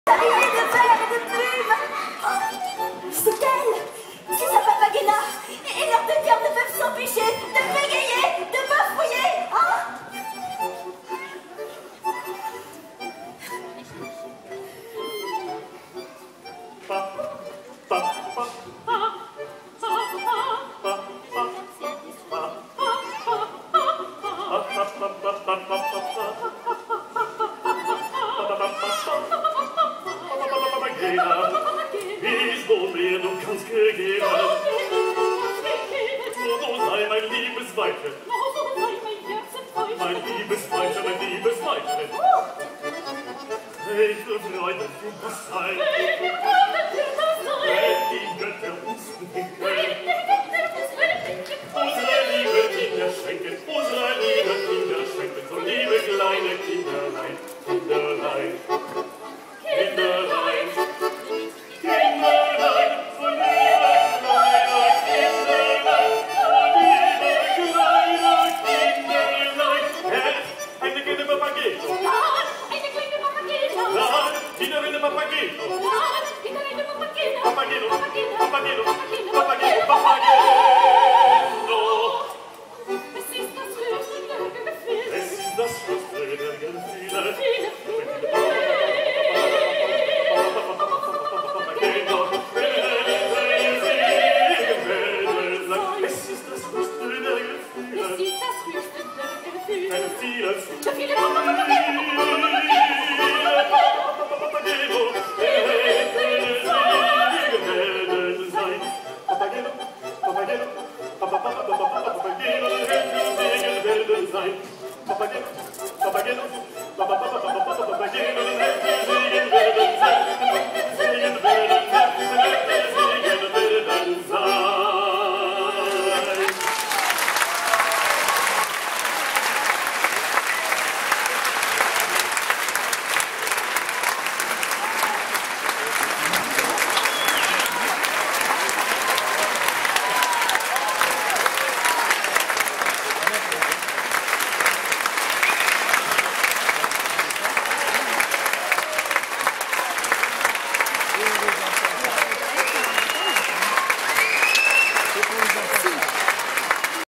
Arrivée de verre et de plumes. C'est elle. C'est sa papagena. Et leurs deux cœurs ne peuvent s'empêcher de bégayer, de bafouiller. Ah! Mein liebes Weibchen, mein liebes Weibchen. Welche Freude wird das sein? Wenn die Götter uns bedenken, unsere liebe Kinder schenken, unsere liebe Kinder schenken, so liebe kleine Kinderlein, Kinderlein, Kinderlein, Kinderlein, so liebe kleine Kinderlein, so liebe kleine Kinderlein. Eine kleine Papageno. Eine kleine Papageno. Nein, Kinderlein Papageno. Nein, Kinderlein Papageno. Papageno, Papageno.